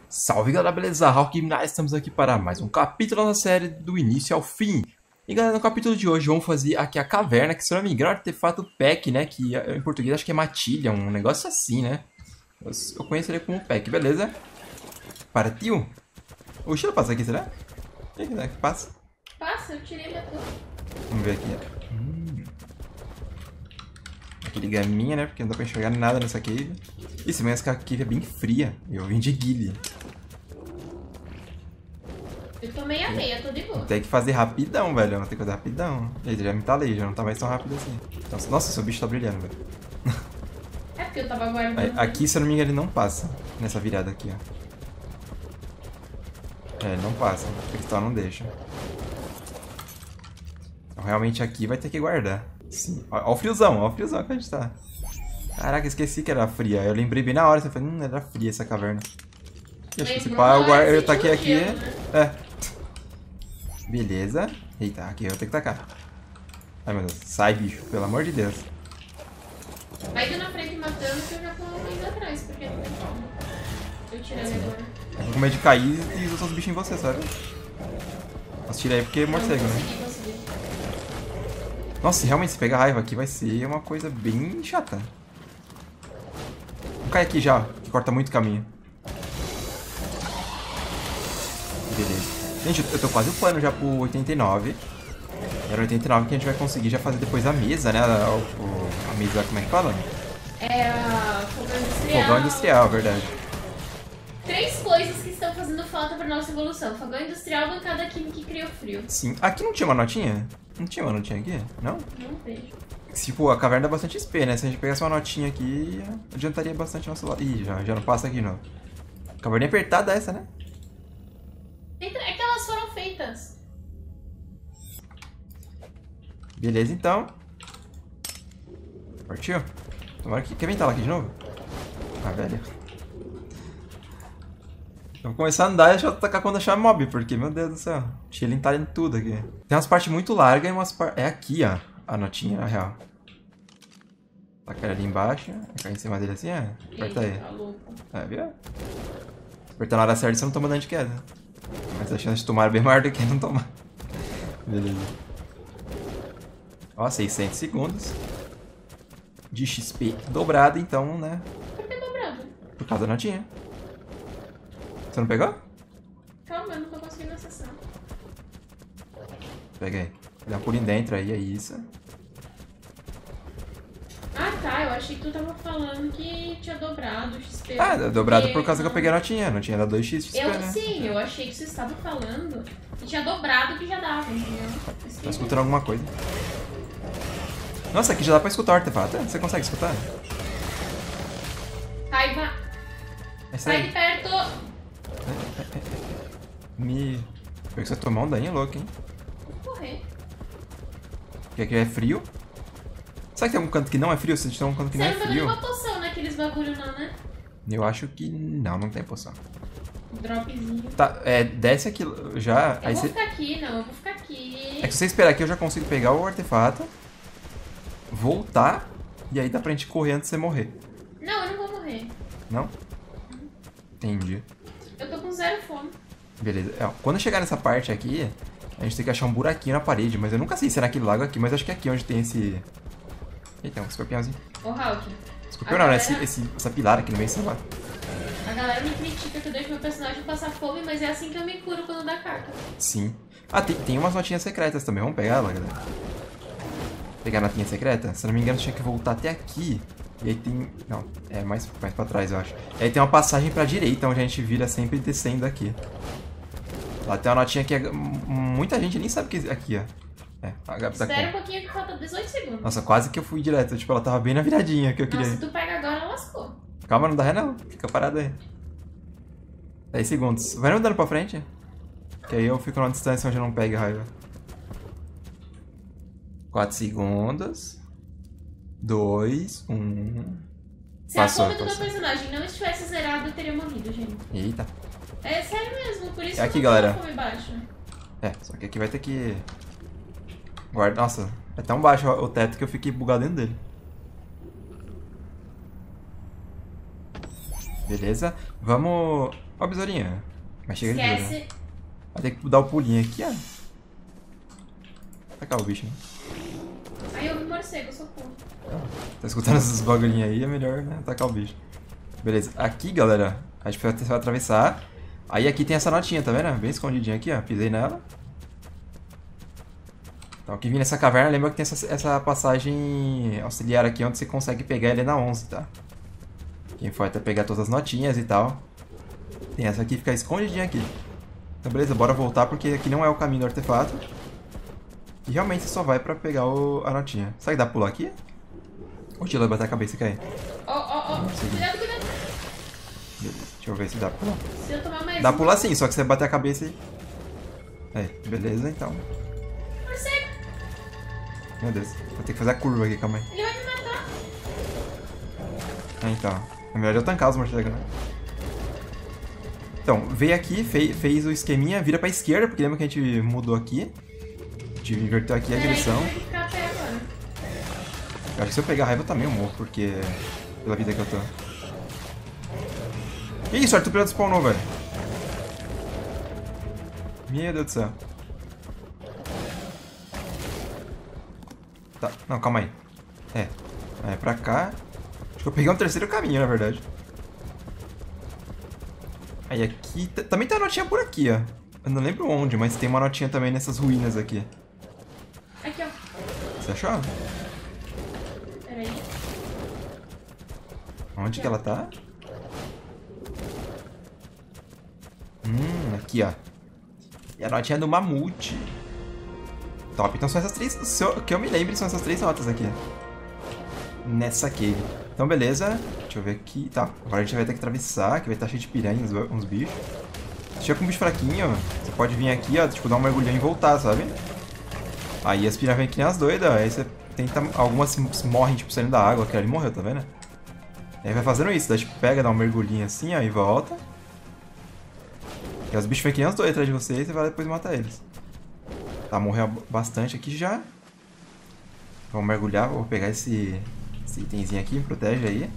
Salve galera, beleza? Hawk Nice, estamos aqui para mais um capítulo da série do início ao fim. E galera, no capítulo de hoje vamos fazer aqui a caverna, que se eu não me engano é um artefato Peck, né? Que em português acho que é matilha, um negócio assim, né? Eu conheço ele como Peck, beleza? Partiu? O Sheila passa aqui, será? Será que passa? Passa, eu tirei minha torre. Vamos ver aqui. Aqui liga a minha, né? Porque não dá pra enxergar nada nessa cave. Isso, mas essa cave é bem fria. Eu vim de Guile. Eu tomei a meia, tô de boa. Tem que fazer rapidão, velho. Tem que fazer rapidão. Eita, já me talei, já não tá mais tão rápido assim. Nossa, seu bicho tá brilhando, velho. É porque eu tava guardando. Aqui, se eu não me engano, ele não passa. Nessa virada aqui, ó. É, ele não passa. O cristal não deixa. Então, realmente aqui vai ter que guardar. Sim. Ó o friozão que a gente tá. Caraca, esqueci que era fria. Eu lembrei bem na hora, você falou, era fria essa caverna. E acho que se pá, eu taquei aqui. É. Beleza. Eita, aqui eu vou ter que tacar. Ai meu Deus, sai bicho, pelo amor de Deus. Vai indo na frente matando que eu já tô indo atrás, porque não tem como. Eu tirei agora. Eu tô com medo de cair e usar os bichos em você, sabe? Mas tira aí porque é morcego, né? Consegui. Nossa, se realmente se pegar raiva aqui vai ser uma coisa bem chata. Vou cair aqui já, que corta muito caminho. Beleza. Gente, eu tô quase upando já pro 89. Era 89 que a gente vai conseguir já fazer depois a mesa, né? A mesa, como é que fala? É a fogão industrial. Fogão industrial, verdade. 3 coisas que estão fazendo falta pra nossa evolução. Fogão industrial, bancada química e criofrio. Sim. Aqui não tinha uma notinha? Não tinha uma notinha aqui? Não? Não vejo. Tipo, a caverna dá bastante XP, né? Se a gente pegasse uma notinha aqui, adiantaria bastante nosso lado. Ih, já não passa aqui, não. Caverninha apertada essa, né? É que elas foram feitas. Beleza, então. Partiu? Tomara que... Quer ventar lá aqui de novo? Ah, velho. Eu vou começar a andar e deixa eu atacar quando achar mob, porque, meu Deus do céu. Chilling tá em tudo aqui. Tem umas partes muito largas e umas partes... É aqui, ó. A notinha, na real. Tacar ali embaixo. Cair em cima dele assim, é. Aperta aí. Tá louco. É, viu? Apertar na hora certa, você não toma dano de queda. Mas a chance de tomar é bem maior do que não tomar. Beleza. Ó, 600 segundos. De XP dobrado, então, né? Por que dobrado? Por causa da notinha. Você não pegou? Calma, eu não tô conseguindo acessar. Pega aí. Dá um pulinho dentro aí, é isso. Ah tá, eu achei que tu tava falando que tinha dobrado o XP. Ah, dobrado por causa que eu peguei a notinha. A notinha dá 2x XP, Eu né? sim, eu achei que você estava falando que tinha dobrado o que já dava, entendeu? Tá escutando alguma coisa. Nossa, aqui já dá pra escutar o artefato. Você consegue escutar? Raiva, É isso sai de aí. perto! Pior que você tomar um dano louco, hein? Vou correr. Porque aqui é frio. Será que tem algum canto que não é frio? Se tem um canto que Você não é não pegou frio. nenhuma poção naqueles bagulho não, né? Eu acho que não tem poção. Dropzinho. Tá, desce aqui já. Eu Aí vou você... ficar aqui, não, eu vou ficar aqui. É que se você esperar aqui, eu já consigo pegar o artefato, voltar, e aí dá pra gente correr antes de você morrer. Não, eu não vou morrer. Não? Entendi. Eu tô com 0 fome. Beleza. Quando chegar nessa parte aqui, a gente tem que achar um buraquinho na parede, mas eu nunca sei se é naquele lago aqui, mas acho que é aqui onde tem esse... Eita, um escorpiãozinho. Ô, Hulk. Escorpião não, né? Essa pilar aqui no meio, sei lá. A galera me critica que eu deixo meu personagem passar fome, mas é assim que eu me curo quando dá carta. Sim. Ah, tem umas notinhas secretas também. Vamos pegar ela, galera? Pegar a notinha secreta? Se não me engano, tinha que voltar até aqui. E aí tem... Não, é mais pra trás, eu acho. E aí tem uma passagem pra direita, onde a gente vira sempre descendo aqui. Lá tem uma notinha que muita gente nem sabe que é aqui, ó. A Gabi tá Espera um com... pouquinho que falta 18 segundos. Nossa, quase que eu fui direto. Tipo, ela tava bem na viradinha que eu queria. Nossa, se tu pega agora, lascou. Calma, não dá ré não. Fica parado aí. 10 segundos. Vai não dando pra frente? Que aí eu fico numa distância onde eu não pegue raiva. 4 segundos. 2, 1. Se a fome do meu personagem não estivesse zerado, eu teria morrido, gente. Eita. É sério mesmo, por isso É aqui, que eu não galera. tenho fome baixa. Só que aqui vai ter que... Guarda... Nossa, é tão baixo o teto que eu fiquei bugado dentro dele. Beleza. Vamos Ó, besourinha. Mas chega de besoura. Esquece. Vai ter que dar o pulinho aqui, ó. Tacar o bicho, né? Aí eu vi morcego, socorro. Tá escutando esses bagulhinhos aí, é melhor, né? Atacar o bicho. Beleza, aqui, galera, a gente vai atravessar. Aí aqui tem essa notinha, tá vendo? Bem escondidinha aqui, ó. Pisei nela. Então, aqui vindo nessa caverna, lembra que tem essa passagem auxiliar aqui, onde você consegue pegar ele na 11, tá? Quem for até pegar todas as notinhas e tal. Tem essa aqui, fica escondidinha aqui. Então, beleza, bora voltar, porque aqui não é o caminho do artefato. E realmente você só vai pra pegar a notinha. Será que dá pra pular aqui? Ou te bater a cabeça e cair? Ó. Cuidado, cuidado. Beleza, deixa eu ver se dá pra pular. Se eu tomar mais Dá pra um- pular sim, só que você bater a cabeça e... Aí, beleza, então. Morcego, Meu Deus, vou ter que fazer a curva aqui, calma aí. ele vai me matar. Ah, então. É melhor eu tancar os morcegos, né? Então, veio aqui, fez o esqueminha, vira pra esquerda, porque lembra que a gente mudou aqui. A gente inverteu aqui a direção. Peraí, que eu tenho que ficar a pé agora. Eu acho que se eu pegar raiva eu também eu morro, porque... Pela vida que eu tô. Que isso, Arthur Pirata spawnou, velho. Meu Deus do céu. Tá, não, calma aí. É pra cá. Acho que eu peguei um terceiro caminho, na verdade. Aí aqui... Também tem uma notinha por aqui, ó. Eu não lembro onde, mas tem uma notinha também nessas ruínas aqui. Aqui, ó. Você achou? Peraí. Onde que ela tá? Aqui, ó. E a notinha do mamute. Top. Então são essas três... Que eu me lembre, são essas três notas aqui. Nessa cave. Então, beleza. Deixa eu ver aqui. Tá. Agora a gente vai ter que atravessar, que vai estar cheio de piranha, uns bichos. Se tiver com um bicho fraquinho, você pode vir aqui, ó, tipo, dar um mergulhão e voltar, sabe? Aí as piranhas vêm que nem as doidas, aí você tenta... Algumas morrem, tipo, saindo da água. Aquela ali morreu, tá vendo? Aí vai fazendo isso. Daí, tipo, pega, dá um mergulhinho assim, ó, e volta. E os bichos vêm que nem as doidas atrás de você e você vai depois matar eles. Tá, morreu bastante aqui já. Vamos mergulhar, vou pegar esse itemzinho aqui, me protege aí.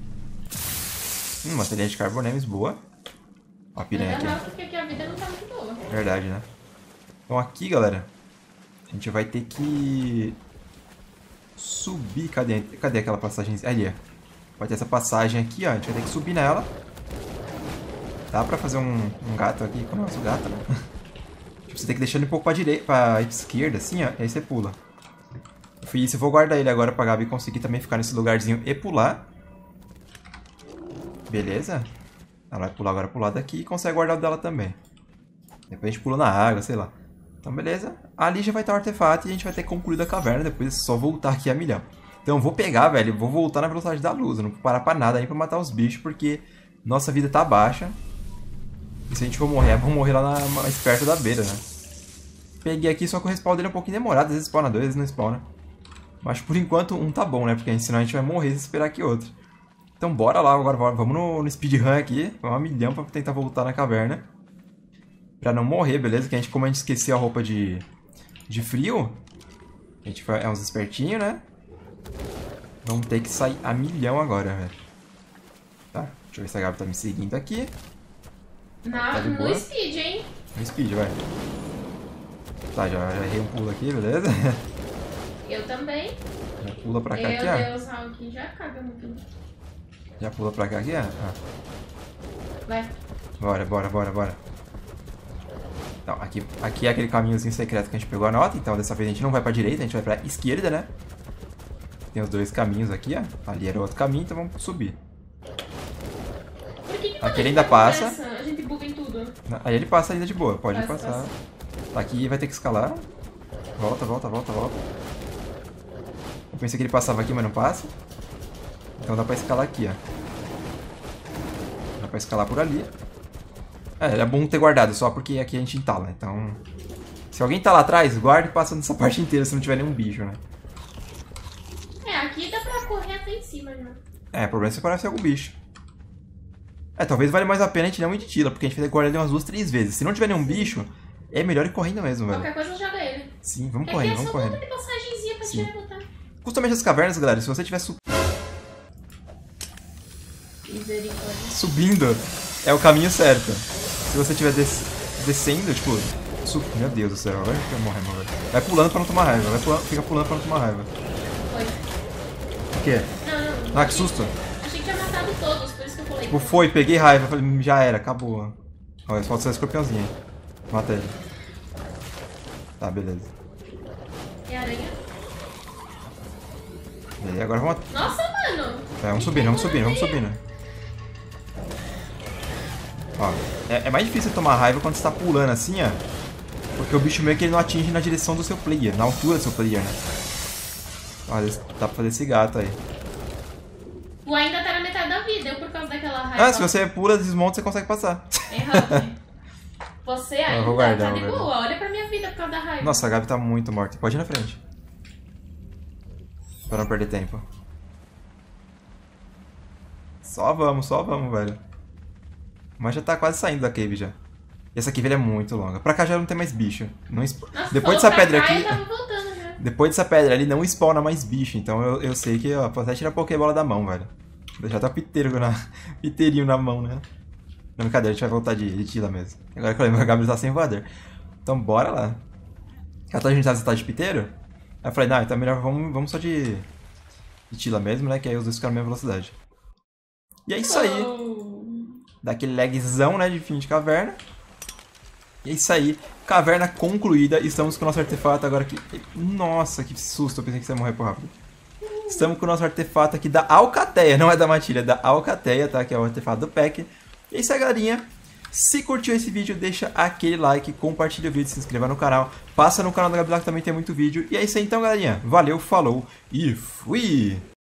Uma telha de carbonemes boa. Ó a piranha aqui. Não, porque aqui a vida não tá muito boa. Verdade, né? Então aqui, galera, a gente vai ter que subir. Cadê aquela passagem? Ali, ó. Vai ter essa passagem aqui, ó. A gente vai ter que subir nela. Dá pra fazer um gato aqui com o nosso gato, né? Tipo, você tem que deixar ele um pouco pra direita, pra esquerda, assim, ó. E aí você pula. Eu fiz isso, eu vou guardar ele agora pra Gabi conseguir também ficar nesse lugarzinho e pular. Beleza? Ela vai pular agora pro lado daqui e consegue guardar o dela também. Depois a gente pula na água, sei lá. Então, beleza. Ali já vai estar o artefato e a gente vai ter concluído a caverna. Depois é só voltar aqui a milhão. Então, eu vou pegar, velho. Vou voltar na velocidade da luz. Eu não vou parar pra nada aí pra matar os bichos, porque nossa vida tá baixa. E se a gente for morrer, vamos morrer lá mais perto da beira, né? Peguei aqui, só que o respawn dele é um pouquinho demorado. Às vezes spawna dois, às vezes não spawna. Mas por enquanto um tá bom, né? Porque senão a gente vai morrer se esperar aqui outro. Então bora lá, agora vamos no speedrun aqui. Vamos a milhão pra tentar voltar na caverna. Pra não morrer, beleza? Que como a gente esqueceu a roupa de frio, a gente é uns espertinhos, né? Vamos ter que sair a milhão agora, velho. Tá, deixa eu ver se a Gabi tá me seguindo aqui. Tá de boa? No speed, hein? No speed, vai. Tá, já errei um pulo aqui, beleza? Eu também. Já pula pra cá Meu aqui, ó. Deus, Raul, já caga muito. Já pula pra cá aqui, ó. Vai. Bora. Então, aqui é aquele caminhozinho secreto que a gente pegou a nota. Então, dessa vez a gente não vai pra direita, a gente vai pra esquerda, né? Tem os dois caminhos aqui, ó. Ali era o outro caminho, então vamos subir. Por que Aqui ele ainda passa. A gente buga em tudo. Aí ele passa ainda de boa, pode Passa. passar. Aqui vai ter que escalar. Volta. Eu pensei que ele passava aqui, mas não passa. Então dá pra escalar aqui, ó. Dá pra escalar por ali. É bom ter guardado, só porque aqui a gente entala. Então, se alguém tá lá atrás, guarde e passa nessa parte inteira se não tiver nenhum bicho, né? Aqui dá pra correr até em cima, né? O problema é se aparecer algum bicho. Talvez valha mais a pena a gente não ir de tila, porque a gente vai ter que guardar ele umas 2, 3 vezes. Se não tiver nenhum bicho, é melhor ir correndo mesmo, velho. Qualquer coisa joga ele. Sim, vamos Porque correndo. é só de passagenzinha pra tirar e botar. Justamente as cavernas, galera, se você estiver Misericórdia. subindo, é o caminho certo. Se você estiver descendo, tipo... Meu Deus do céu, agora a gente vai morrer, velho. Vai pulando pra não tomar raiva, fica pulando pra não tomar raiva. Foi. O quê? Não. Ah, que susto. Achei que tinha matado todos, por isso que eu pulei. Tipo, foi, peguei raiva, falei, já era, acabou. Olha, falta só escorpiãozinho aí. Mata ele. Tá, beleza. E a aranha? E aí, agora vamos... Nossa, mano! Vamos subindo. Ó, é mais difícil tomar raiva quando você tá pulando assim, ó. Porque o bicho meio que ele não atinge na direção do seu player, na altura do seu player, né? Olha, dá pra fazer esse gato aí. O ainda tá na metade da vida, eu por causa daquela raiva. Ah, se você pula, desmonta, você consegue passar. Errado. Você ainda vou guardar, tá de vou guardar. boa, olha pra minha vida por causa da raiva. Nossa, a Gabi tá muito morta. Pode ir na frente. Pra não perder tempo. Só vamos, velho. Mas já tá quase saindo da cave já. E essa cave é muito longa. Pra cá já não tem mais bicho. Não Nossa, depois dessa pedra cá, aqui... eu tava voltando já. Depois dessa pedra ali não spawna mais bicho. Então eu sei que, ó, posso até tirar a Pokébola da mão, velho. Deixar até o piteirinho na mão, né? Não, brincadeira, a gente vai voltar de Tila mesmo. Agora que eu lembro, a Gabi tá sem voador. Então bora lá. Até a gente tá de piteiro. Aí eu falei, não, então melhor vamos só de Tila mesmo, né? Que aí os dois ficam na mesma velocidade. E é isso aí. Dá aquele lagzão, né? De fim de caverna. E é isso aí. Caverna concluída. Estamos com o nosso artefato agora aqui. Nossa, que susto. Eu pensei que você ia morrer por rápido. Estamos com o nosso artefato aqui da Alcateia. Não é da Matilha, é da Alcateia, tá? Que é o artefato do pack. E é isso aí, galerinha. Se curtiu esse vídeo, deixa aquele like, compartilha o vídeo, se inscreva no canal. Passa no canal da Gabi lá que também tem muito vídeo. E é isso aí então, galerinha. Valeu, falou e fui!